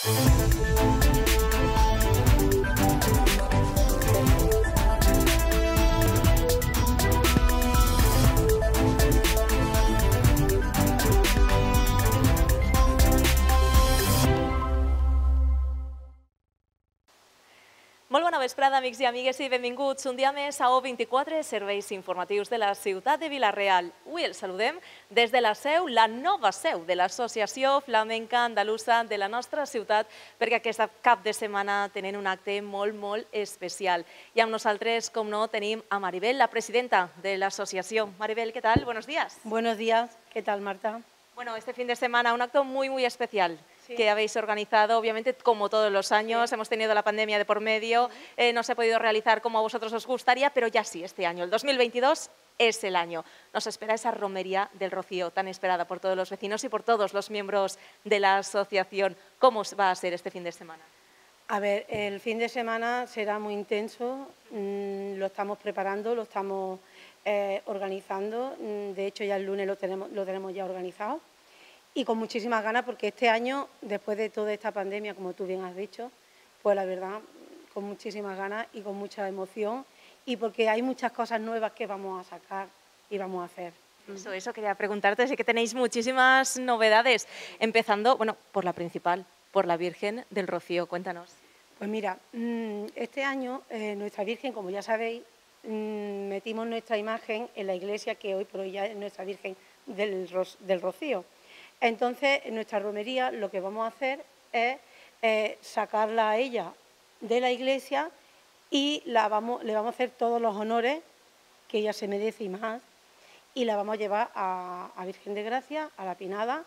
Molt bona vesprada, amics i amigues, i benvinguts un dia més a O24, serveis informatius de la ciutat de Vila-real. Avui els saludem des de la seu, la nova seu de l'Associació Flamenca Andalusa de la nostra ciutat, perquè aquest cap de setmana tenen un acte molt especial. I amb nosaltres, com no, tenim a Maribel, la presidenta de l'associació. Maribel, ¿qué tal? Buenos días. Buenos días. ¿Qué tal, Marta? Bueno, este fin de semana un acto muy especial. Sí. Que habéis organizado, obviamente, como todos los años. Sí. Hemos tenido la pandemia de por medio, no se ha podido realizar como a vosotros os gustaría, pero ya sí, este año, el 2022, es el año. Nos espera esa romería del Rocío, tan esperada por todos los vecinos y por todos los miembros de la asociación. ¿Cómo va a ser este fin de semana? A ver, el fin de semana será muy intenso, lo estamos preparando, lo estamos organizando, de hecho ya el lunes lo tenemos ya organizado. Y con muchísimas ganas, porque este año, después de toda esta pandemia, como tú bien has dicho, pues la verdad, con muchísimas ganas y con mucha emoción, y porque hay muchas cosas nuevas que vamos a sacar y vamos a hacer. Eso quería preguntarte, sé que tenéis muchísimas novedades, empezando, bueno, por la principal, por la Virgen del Rocío. Cuéntanos. Pues mira, este año nuestra Virgen, como ya sabéis, metimos nuestra imagen en la iglesia, que hoy por hoy ya es nuestra Virgen del Rocío. Entonces, en nuestra romería lo que vamos a hacer es sacarla a ella de la iglesia y le vamos a hacer todos los honores que ella se merece y más, y la vamos a llevar a Virgen de Gracia, a la Pinada,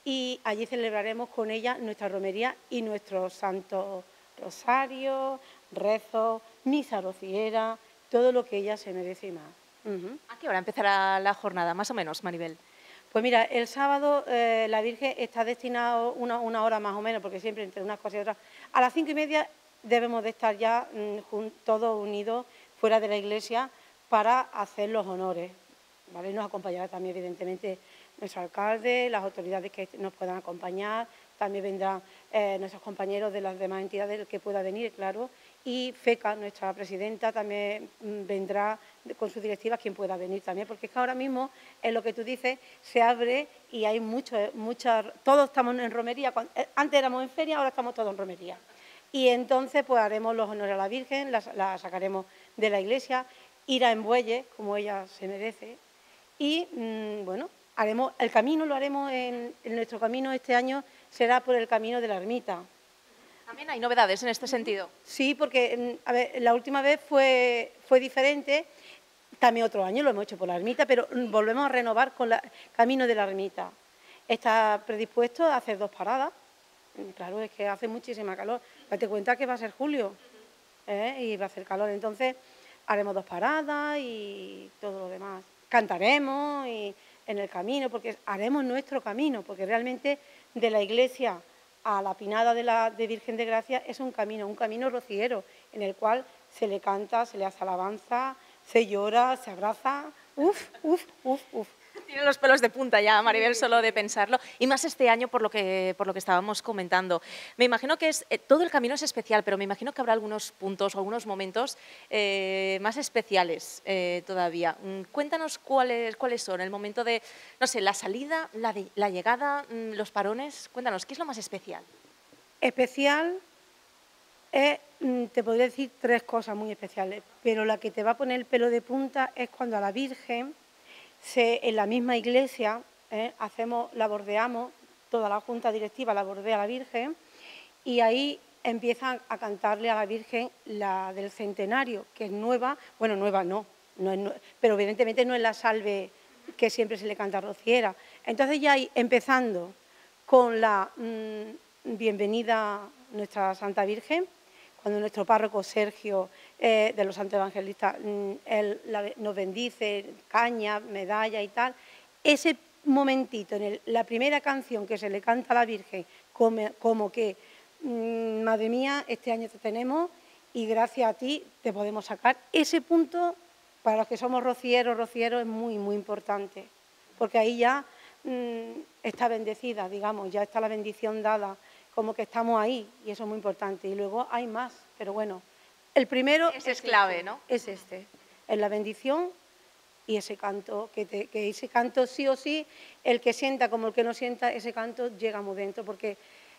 y allí celebraremos con ella nuestra romería y nuestros santos rosarios, rezos, misa rociera, todo lo que ella se merece y más. ¿A qué hora empezará la jornada, más o menos, Maribel? Pues mira, el sábado la Virgen está destinada una hora más o menos, porque siempre entre unas cosas y otras. A las 5:30 debemos de estar ya todos unidos fuera de la iglesia para hacer los honores, ¿vale? Nos acompañará también, evidentemente, nuestro alcalde, las autoridades que nos puedan acompañar, también vendrán nuestros compañeros de las demás entidades que pueda venir, claro, y FECA, nuestra presidenta, también vendrá con sus directivas, quien pueda venir también, porque es que ahora mismo, en lo que tú dices, se abre y hay todos estamos en romería. Antes éramos en feria, ahora estamos todos en romería. Y entonces pues haremos los honores a la Virgen, la sacaremos de la iglesia, irá en bueyes, como ella se merece, y bueno, haremos el camino, lo haremos en nuestro camino este año, será por el camino de la ermita. ¿También hay novedades en este sentido? Sí, porque a ver, la última vez fue diferente, también otro año lo hemos hecho por la ermita, pero volvemos a renovar con el camino de la ermita. Está predispuesto a hacer 2 paradas, claro, es que hace muchísima calor. Date cuenta que va a ser julio y va a hacer calor, entonces haremos 2 paradas y todo lo demás. Cantaremos en el camino, porque haremos nuestro camino, porque realmente de la iglesia a la Pinada de Virgen de Gracia es un camino rociero, en el cual se le canta, se le hace alabanza, se llora, se abraza. Uf. Tiene los pelos de punta ya, Maribel, solo de pensarlo. Y más este año por lo que estábamos comentando. Me imagino que todo el camino es especial, pero me imagino que habrá algunos puntos o algunos momentos más especiales todavía. Cuéntanos cuáles son, el momento de, no sé, la salida, la llegada, los parones. Cuéntanos, ¿qué es lo más especial? Especial es, te podría decir 3 cosas muy especiales, pero la que te va a poner el pelo de punta es cuando a la Virgen, en la misma iglesia, la bordeamos, toda la junta directiva la bordea a la Virgen, y ahí empiezan a cantarle a la Virgen la del centenario, que es nueva, bueno, nueva no es pero evidentemente no es la salve que siempre se le canta a rociera. Entonces ya ahí, empezando con la bienvenida a nuestra Santa Virgen, cuando nuestro párroco Sergio de los Santos Evangelistas él nos bendice, caña, medalla y tal, ese momentito, la primera canción que se le canta a la Virgen, como que, madre mía, este año te tenemos y gracias a ti te podemos sacar, ese punto para los que somos rocieros es muy importante, porque ahí ya está bendecida, digamos, ya está la bendición dada como que estamos ahí, y eso es muy importante. Y luego hay más, pero bueno, el primero Ese es clave, ¿no? es la bendición y ese canto, que ese canto sí o sí, el que sienta como el que no sienta, ese canto llega muy dentro, porque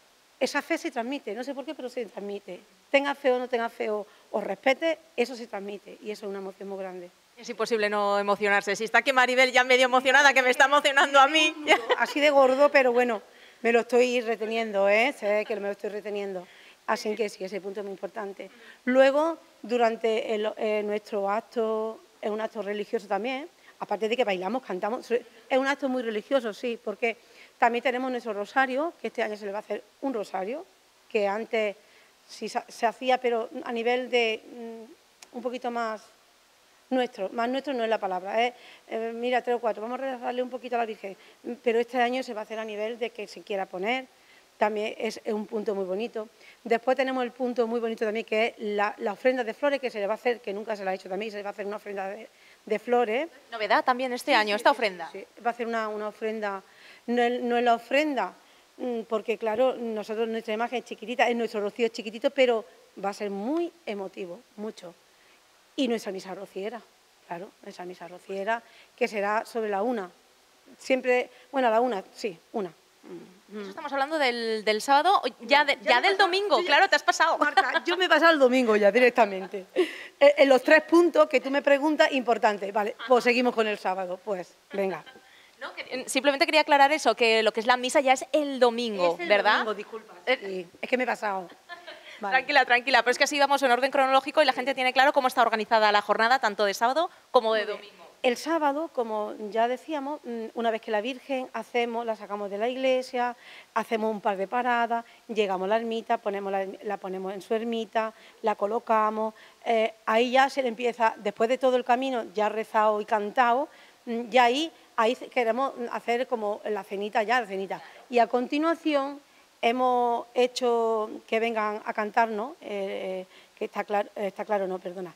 esa fe se transmite, no sé por qué, pero se transmite. Tenga fe o no tenga fe o respete, eso se transmite y eso es una emoción muy grande. Es imposible no emocionarse. Si está aquí Maribel ya medio emocionada, que me está emocionando a mí. Así de gordo, pero bueno, me lo estoy reteniendo, sé que me lo estoy reteniendo. Así que sí, ese punto es muy importante. Luego, durante nuestro acto, es un acto religioso también, aparte de que bailamos, cantamos, es un acto muy religioso, sí, porque también tenemos nuestro rosario, que este año se le va a hacer un rosario, que antes sí se hacía, pero a nivel de un poquito más nuestro no es la palabra, mira, 3 o 4, vamos a rezarle un poquito a la Virgen, pero este año se va a hacer a nivel de que se quiera poner, también es un punto muy bonito. Después tenemos el punto muy bonito también, que es la ofrenda de flores, que se le va a hacer, que nunca se la ha hecho también, se le va a hacer una ofrenda de flores. Novedad también este año, esta ofrenda. Sí, va a hacer una ofrenda, no es la ofrenda, porque claro, nosotros nuestra imagen es chiquitita, nuestro rocío es chiquitito, pero va a ser muy emotivo, mucho. Y nuestra misa rociera, claro, nuestra misa rociera, que será sobre la 1. Siempre, bueno, a la 1, sí, 1. Eso estamos hablando del sábado, ya del domingo, claro, te has pasado. Marta, yo me he pasado el domingo ya directamente. En los 3 puntos que tú me preguntas, importante. Vale, pues seguimos con el sábado, pues, venga. No, simplemente quería aclarar eso, que lo que es la misa ya es el domingo, ¿verdad? Domingo, disculpa. Sí, es que me he pasado. Vale. Tranquila, tranquila, pero es que así vamos en orden cronológico y la gente tiene claro cómo está organizada la jornada, tanto de sábado como de domingo. El sábado, como ya decíamos, una vez que la Virgen la sacamos de la iglesia, hacemos un par de paradas, llegamos a la ermita, la ponemos en su ermita, la colocamos, ahí ya se le empieza, después de todo el camino ya rezado y cantado, ya ahí queremos hacer como la cenita. Y a continuación hemos hecho que vengan a cantarnos, que está claro, no, perdona.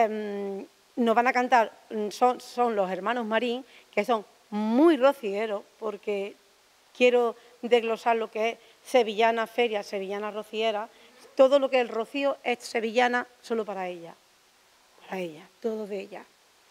Nos van a cantar, son los hermanos Marín, que son muy rocieros, porque quiero desglosar lo que es sevillana feria, sevillana rociera. Todo lo que es el rocío es sevillana solo para ella, todo de ella.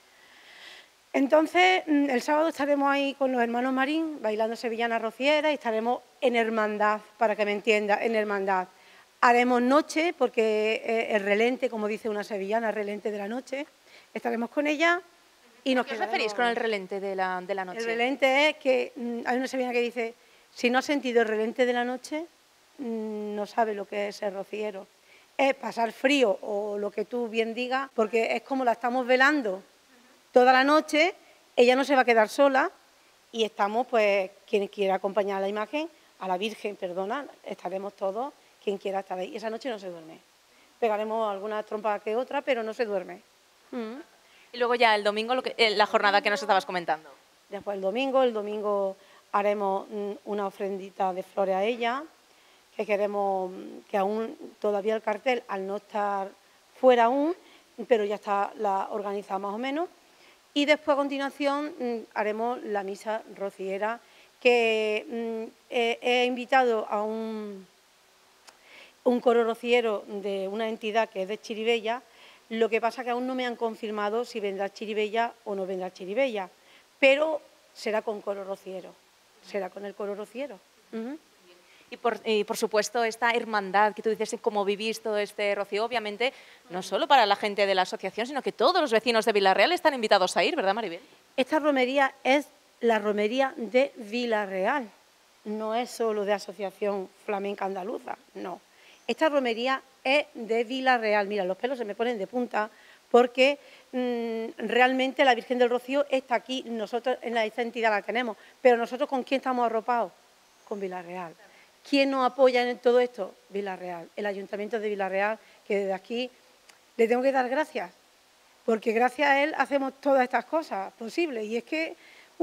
Entonces, el sábado estaremos ahí con los hermanos Marín, bailando sevillana rociera, y estaremos en hermandad, para que me entienda, en hermandad. Haremos noche, porque el relente, como dice una sevillana, el relente de la noche. Estaremos con ella y nos quedaremos. ¿Qué os referís con el relente de la noche? El relente es que hay una sevillana que dice, si no has sentido el relente de la noche, no sabe lo que es ser rociero. Es pasar frío o lo que tú bien digas, porque es como la estamos velando toda la noche, ella no se va a quedar sola y estamos, pues, quien quiera acompañar a la imagen, a la Virgen, perdona, estaremos todos, quien quiera estar ahí. Esa noche no se duerme. Pegaremos alguna trompa que otra, pero no se duerme. Y luego ya el domingo, la jornada que nos estabas comentando. Después el domingo haremos una ofrendita de flores a ella, que queremos, que aún todavía el cartel, al no estar fuera aún, pero ya está organizada más o menos. Y después a continuación haremos la misa rociera, que he invitado a un coro rociero de una entidad que es de Chirivella. Lo que pasa es que aún no me han confirmado si vendrá Chirivella o no vendrá Chirivella, pero será con coro rociero, será con el coro rociero. Y por supuesto esta hermandad que tú dices, cómo vivís todo este rocío, obviamente no solo para la gente de la asociación, sino que todos los vecinos de Vila-real están invitados a ir, ¿verdad, Maribel? Esta romería es la romería de Vila-real, no es solo de Asociación Flamenca Andaluza, no. Esta romería es de Vila-real. Mira, los pelos se me ponen de punta porque realmente la Virgen del Rocío está aquí, nosotros en esta entidad la tenemos, pero nosotros ¿con quién estamos arropados? Con Vila-real. ¿Quién nos apoya en todo esto? Vila-real, el Ayuntamiento de Vila-real, que desde aquí le tengo que dar gracias, porque gracias a él hacemos todas estas cosas posibles. Y es que,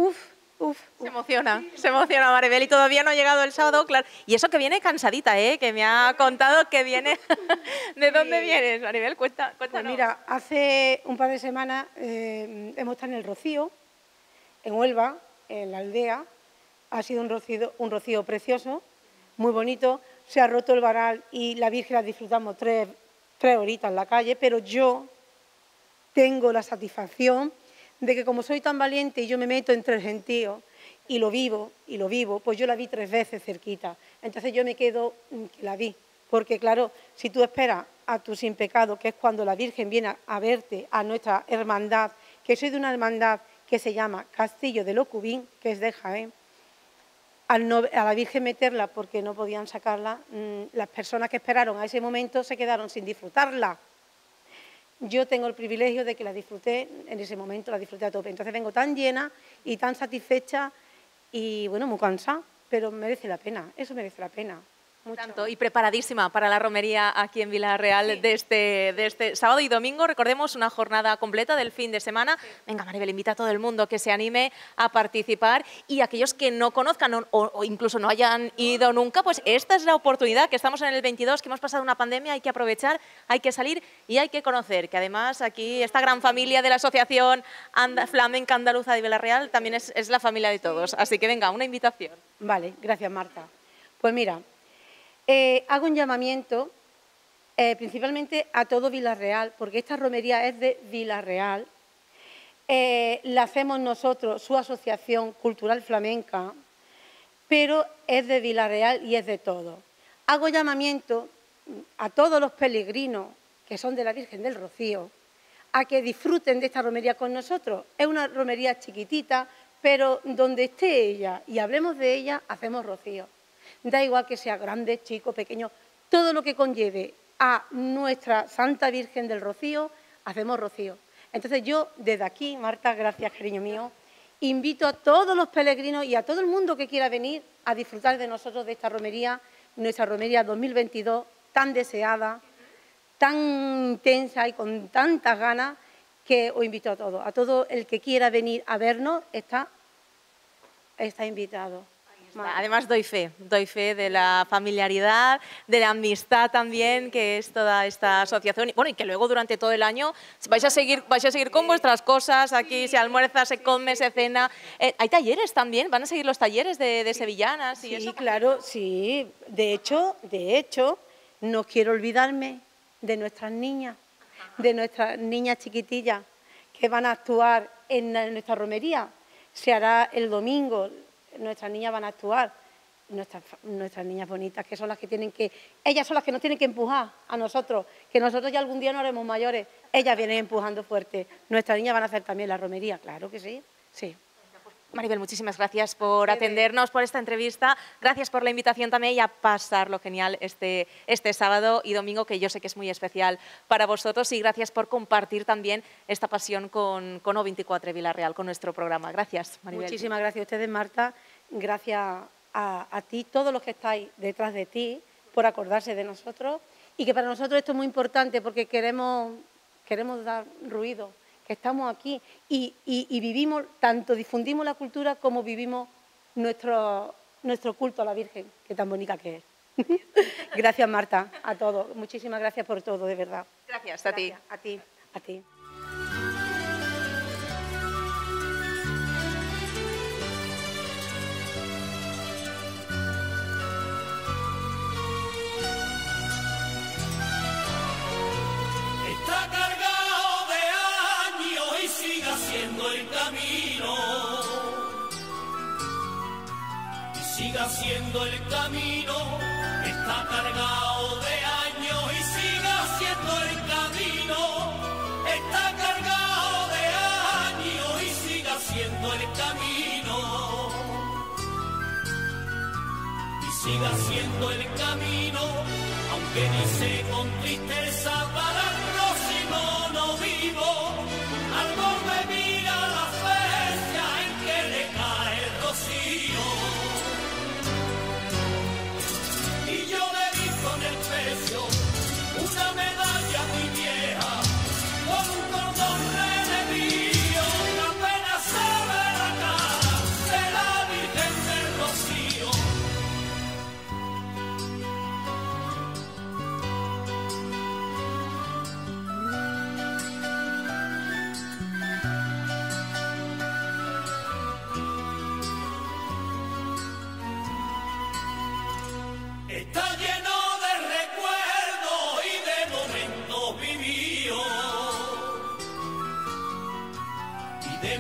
Se emociona Maribel y todavía no ha llegado el sábado, claro. Y eso que viene cansadita, que me ha contado que viene. ¿De dónde vienes, Maribel? Cuéntanos. Pues mira, hace un par de semanas hemos estado en el Rocío, en Huelva, en la aldea. Ha sido un rocío precioso, muy bonito. se ha roto el varal y la Virgen la disfrutamos tres horitas en la calle, pero yo tengo la satisfacción de que como soy tan valiente y yo me meto entre el gentío y lo vivo, pues yo la vi 3 veces cerquita. Entonces yo me quedo que la vi, porque claro, si tú esperas a tu sin pecado, que es cuando la Virgen viene a verte, a nuestra hermandad, que soy de una hermandad que se llama Castillo de Locubín, que es de Jaén, a la Virgen meterla porque no podían sacarla, las personas que esperaron a ese momento se quedaron sin disfrutarla. Yo tengo el privilegio de que la disfruté en ese momento, la disfruté a tope. Entonces vengo tan llena y tan satisfecha y, bueno, muy cansada, pero merece la pena, eso merece la pena. Mucho. Tanto, y preparadísima para la romería aquí en Vila-real, sí, de este sábado y domingo. Recordemos una jornada completa del fin de semana. Sí. Venga, Maribel, invita a todo el mundo que se anime a participar, y aquellos que no conozcan o incluso no hayan ido nunca, pues esta es la oportunidad, que estamos en el 22, que hemos pasado una pandemia, hay que aprovechar, hay que salir y hay que conocer, que además aquí esta gran familia de la Asociación Flamenca Andaluza de Vila-real también es la familia de todos. Así que venga, una invitación. Vale, gracias, Marta. Pues mira, hago un llamamiento principalmente a todo Vila-real, porque esta romería es de Vila-real, la hacemos nosotros, su asociación cultural flamenca, pero es de Vila-real y es de todo. Hago llamamiento a todos los peregrinos que son de la Virgen del Rocío a que disfruten de esta romería con nosotros. Es una romería chiquitita, pero donde esté ella y hablemos de ella, hacemos rocío. Da igual que sea grande, chico, pequeño, todo lo que conlleve a nuestra Santa Virgen del Rocío, hacemos rocío. Entonces yo, desde aquí, Marta, gracias, cariño mío, invito a todos los peregrinos y a todo el mundo que quiera venir a disfrutar de nosotros, de esta romería, nuestra romería 2022, tan deseada, tan intensa y con tantas ganas, que os invito a todos. A todo el que quiera venir a vernos está invitado. Además doy fe de la familiaridad, de la amistad también, que es toda esta asociación. Y, bueno, y que luego durante todo el año vais a seguir con vuestras cosas. Aquí se almuerza, se come, se cena. ¿Hay talleres también? ¿Van a seguir los talleres de sevillanas? Y sí, eso? Claro, sí. De hecho, no quiero olvidarme de nuestras niñas chiquitillas que van a actuar en nuestra romería. Se hará el domingo. Nuestras niñas van a actuar, nuestras niñas bonitas, que son las que ellas son las que nos tienen que empujar a nosotros, que nosotros ya algún día no haremos mayores, ellas vienen empujando fuerte. Nuestras niñas van a hacer también la romería, claro que sí, sí. Maribel, muchísimas gracias por atendernos, por esta entrevista, gracias por la invitación también y a pasarlo genial este sábado y domingo, que yo sé que es muy especial para vosotros, y gracias por compartir también esta pasión con O24 Vila-real, con nuestro programa. Gracias, Maribel. Muchísimas gracias a ustedes, Marta, gracias a ti, todos los que estáis detrás de ti, por acordarse de nosotros, y que para nosotros esto es muy importante porque queremos dar ruido, que estamos aquí y vivimos, tanto difundimos la cultura como vivimos nuestro culto a la Virgen, que tan bonita que es. Gracias, Marta, a todos. Muchísimas gracias por todo, de verdad. Gracias a ti. A ti, a ti. El camino y siga siendo el camino, está cargado de años y siga siendo el camino, está cargado de años y siga siendo el camino, y siga siendo el camino, aunque dice con tristeza para el próximo no vivo, algo me mira la fecha en que le cae el rocío. Y yo le di con el pecho una medalla muy vieja, con un cordón redimido, apenas se ve la cara de la Virgen del Rocío.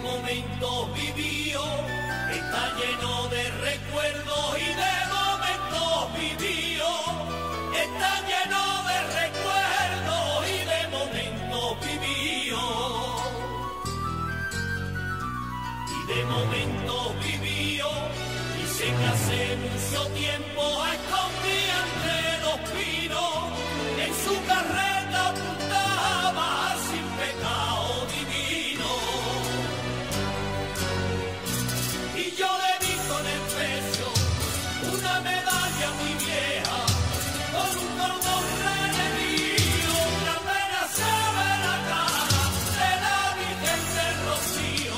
momentos vividos, está lleno de recuerdos y de momentos vividos, está lleno de recuerdos y de momentos vividos, y de momentos vividos, y sé que hace mucho tiempo escondía entre los pinos, en su carreta apuntaba sin pecado divino. Y yo le vi con el pecho una medalla muy vieja, con un cordón renerido, que apenas se ve la cara de la Virgen del Rocío.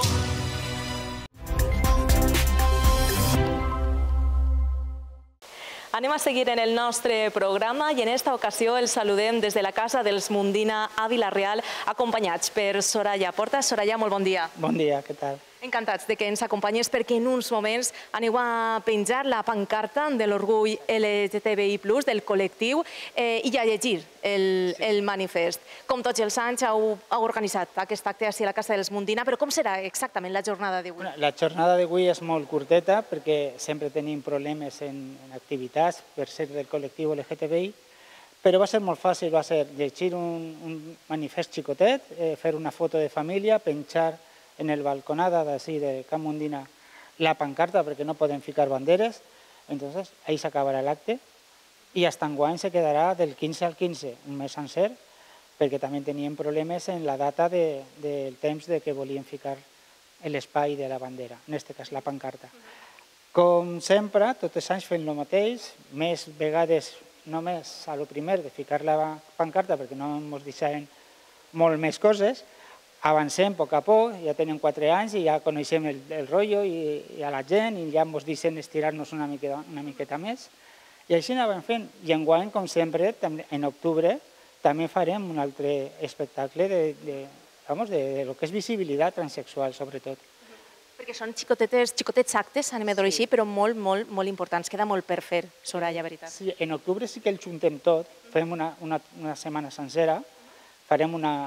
Anem a seguir en el nostre programa i en esta ocasió el saludem des de la Casa dels Mundina a Vila-real, acompanyats per Soraya Porta. Soraya, molt bon dia. Bon dia, què tal? Encantats de que ens acompanyes perquè en uns moments aneu a penjar la pancarta de l'orgull LGTBI+, del col·lectiu, i a llegir el manifest. Com tots els anys heu organitzat aquest acte a la Casa dels Mundina, però com serà exactament la jornada d'avui? La jornada d'avui és molt curteta perquè sempre tenim problemes en activitats per ser del col·lectiu LGTBI, però va ser molt fàcil, va ser llegir un manifest xicotet, fer una foto de família, penjar en el balconada d'ací de Can Mundina la pancarta perquè no podem ficar banderes, entonces ahí s'acabarà l'acte i hasta enguany se quedarà del 15 al 15, un mes sencer, perquè també teníem problemes en la data del temps de que volíem ficar l'espai de la bandera, en aquest cas la pancarta. Com sempre, tots els anys fent el mateix, més vegades només a lo primer de ficar la pancarta perquè no ens deixaven molt més coses, avancem a poc a poc, ja tenim 4 anys i ja coneixem el rotllo i a la gent i ja ens deixen estirar-nos una miqueta més. I així anàvem fent. I enguany, com sempre, en octubre, també farem un altre espectacle de lo que és visibilitat transsexual, sobretot. Perquè són xicotets actes, anem a dir així, però molt, molt, molt importants. Queda molt per fer, Soraya, veritat. Sí, en octubre sí que el juntem tot, fem una setmana sencera, farem una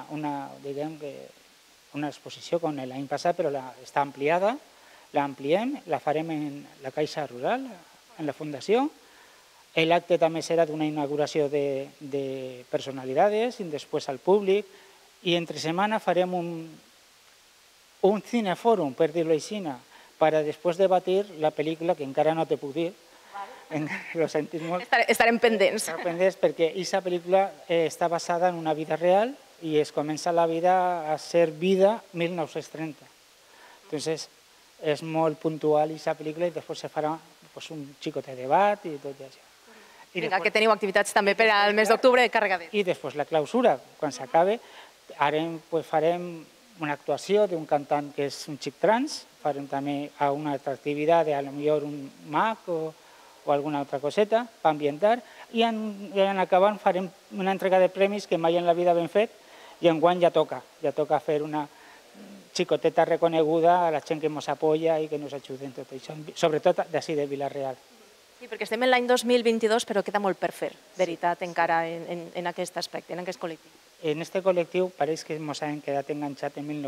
exposició com l'any passat, però està ampliada, l'ampliem, la farem en la Caixa Rural, en la Fundació. L'acte també serà d'una inauguració de personalitats i després al públic. I entre setmana farem un cinefòrum, per dir-ho així, per a després debatir la pel·lícula, que encara no te puc dir. Estarem pendents. Estarem pendents perquè aquesta pel·lícula està basada en una vida real i es comença la vida a ser vida 1930. Entonces, és molt puntual aquesta pel·lícula i després se farà un xicotet debat i tot això. Vinga, que teniu activitats també per al mes d'octubre carregades. I després la clausura, quan s'acabe, farem una actuació d'un cantant que és un xic trans, farem també una altra activitat, potser un mag o alguna altra coseta per ambientar, i en acabant farem una entrega de premis que mai en la vida ben fet, i enguany ja toca fer una xicoteta reconeguda a la gent que ens apoya i que ens ajuda en tot això, sobretot d'ací de Vila-real. Sí, perquè estem en l'any 2022, però queda molt per fer, veritat, encara en aquest aspecte, en aquest col·lectiu. En aquest col·lectiu pareix que ens hem quedat enganxat en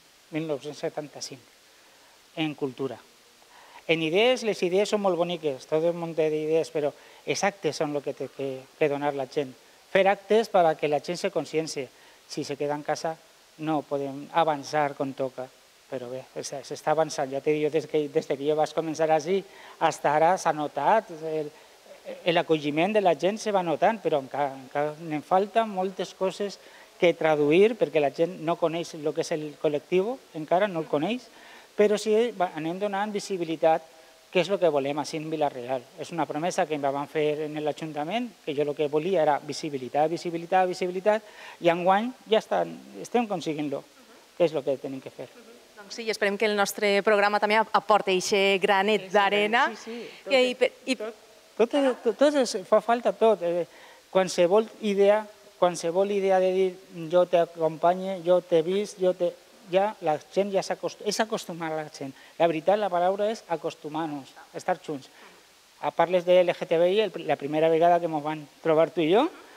1975, en cultura. En idees, les idees són molt boniques, tot un munt d'idees, però els actes són el que té que donar la gent. Fer actes perquè la gent se consciencie. Si se queda en casa no podem avançar com toca, però bé, s'està avançant. Ja t'he dit, des que jo vaig començar així, fins ara s'ha notat, l'acolliment de la gent se va notant, però encara en falten moltes coses que traduir, perquè la gent no coneix el que és el col·lectiu, encara no el coneix, però sí anem donant visibilitat, que és el que volem així en Vila-real. És una promesa que em van fer en l'Ajuntament, que jo el que volia era visibilitat, visibilitat, visibilitat, i enguany ja estem aconseguint-lo, que és el que tenim que fer. Doncs sí, esperem que el nostre programa també aporti aquest granet d'arena. Sí, tot fa falta tot. Qualsevol idea de dir jo t'acompanye, jo t'he vist, ja la gent ja és acostumar a la gent. La veritat, la paraula és acostumar-nos, estar junts. A parles de LGTBI, la primera vegada que ens van trobar tu i jo,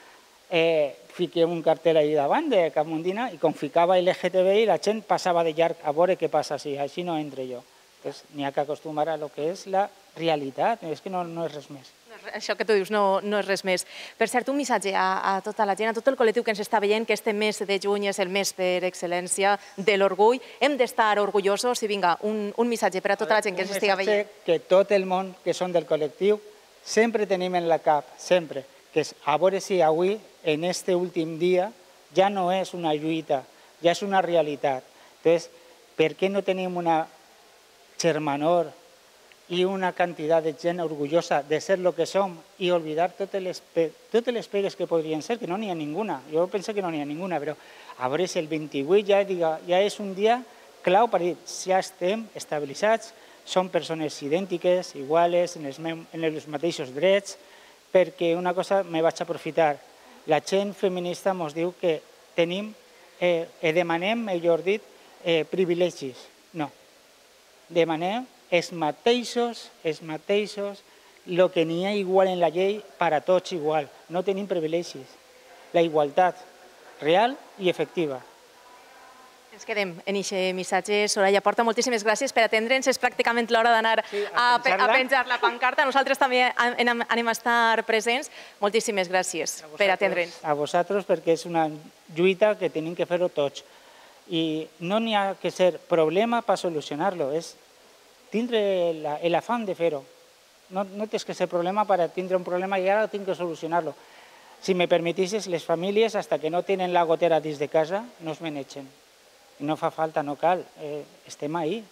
fiqué un cartel ahí davant de Capmundina i com ficava LGTBI la gent passava de llarg a veure què passa si així no entre jo. Entonces, n'hi ha que acostumar a lo que és la realitat, és que no és res més. Això que tu dius no és res més. Per cert, un missatge a tota la gent, a tot el col·lectiu que ens està veient, que este mes de juny és el mes per excel·lència de l'orgull. Hem d'estar orgullosos i vinga, un missatge per a tota la gent que ens estiga veient. Un missatge que tot el món que són del col·lectiu sempre tenim en la cap, sempre, que és a veure si avui, en este últim dia, ja no és una lluita, ja és una realitat. Entonces, per què no tenim una germanor i una quantitat de gent orgullosa de ser el que som i oblidar totes les pegues que podrien ser, que no n'hi ha ninguna. Jo penso que no n'hi ha ninguna, però a veure si el 28 ja és un dia clau per dir ja estem estabilitzats, som persones idèntiques, iguales, en els mateixos drets, perquè una cosa me vaig aprofitar. La gent feminista ens diu que tenim, demanem, millor dit, privilegis. No. Demanem els mateixos, el que n'hi ha igual en la llei per a tots igual. No tenim privilegis. La igualtat real i efectiva. Ens quedem en aquest missatge. Soraya Porta, moltíssimes gràcies per atendre'ns. És pràcticament l'hora d'anar a penjar la pancarta. Nosaltres també anem a estar presents. Moltíssimes gràcies per atendre'ns. A vosaltres, perquè és una lluita que tenim que fer-ho tots. I no n'hi ha que ser problema per solucionar-lo, és tindre l'afán de fer-ho. No tens que ser problema per tindre un problema i ara tinc que solucionar-lo. Si me permetissis, les famílies, fins que no tenen la gotera dins de casa, no es manegen. No fa falta, no cal, estem ahí.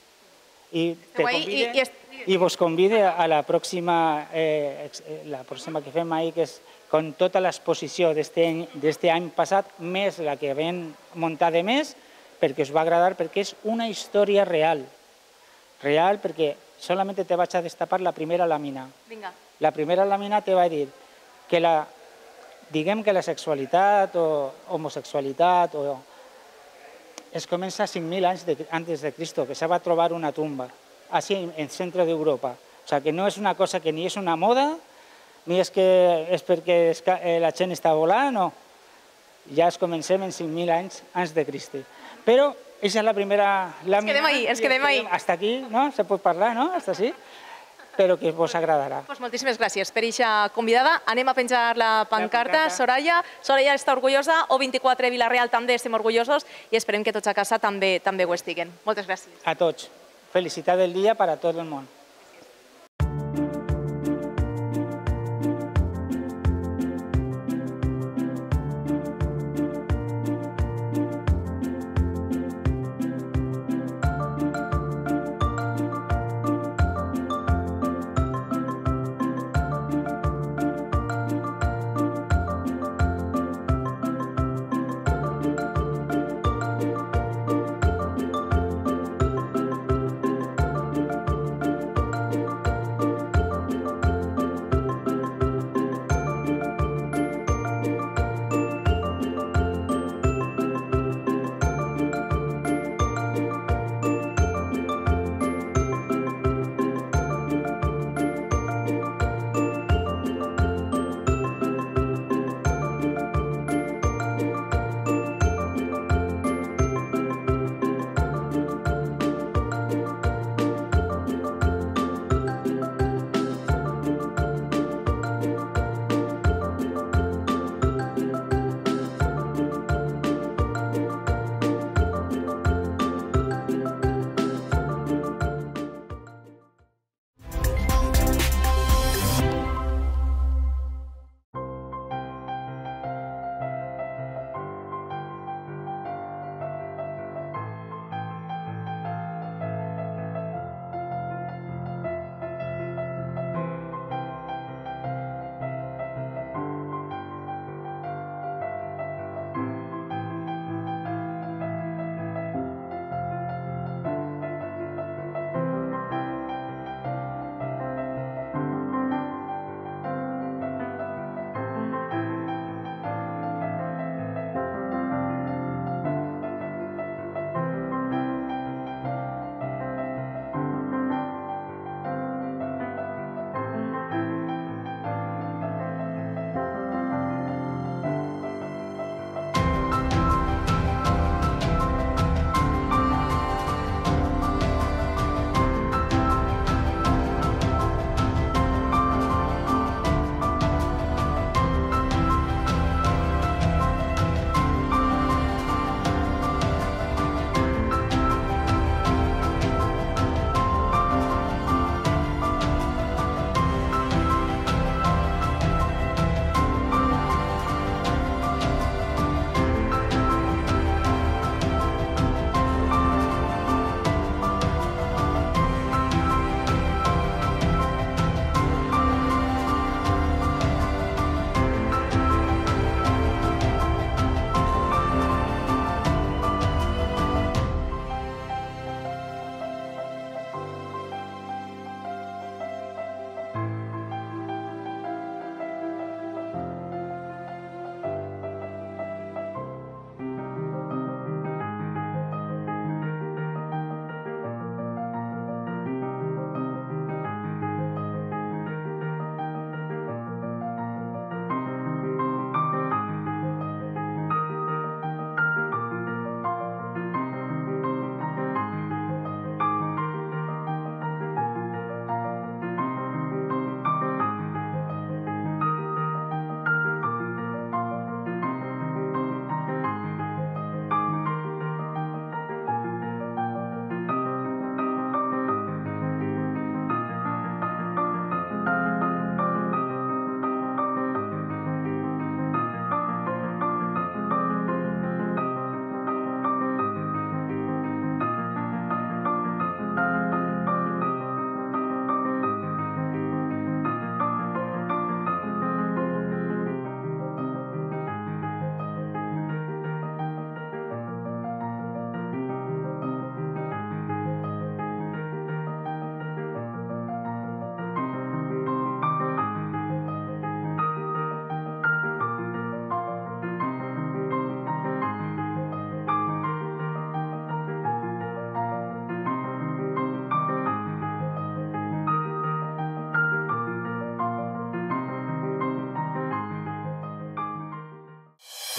I vos convide a la pròxima que fem ahí, que és con tota l'exposició d'este any passat, més la que vam muntar de més, perquè us va agradar, perquè és una història real. Real perquè solament te vaig a destapar la primera làmina. La primera làmina te va dir que diguem que la sexualitat o homosexualitat es comença 5.000 anys antes de Cristo, que se va trobar una tumba, així en el centre d'Europa. O sigui, que no és una cosa que ni és una moda, ni és perquè la gent està volant, no. Ja es comencem en 5.000 anys abans de Cristo. Però aquesta és la primera làmina. Ens quedem ahí. Hasta aquí, no? Se pot parlar, no? Hasta així. Espero que vos agradarà. Moltíssimes gràcies per aquesta convidada. Anem a penjar la pancarta. Soraya està orgullosa, O24 Vila-real també estem orgullosos i esperem que tots a casa també ho estiguen. Moltes gràcies. A tots. Felicitat del dia per a tot el món.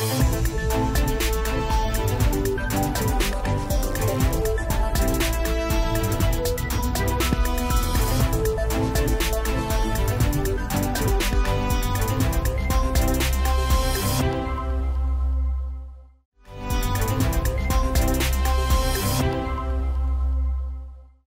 Thank you.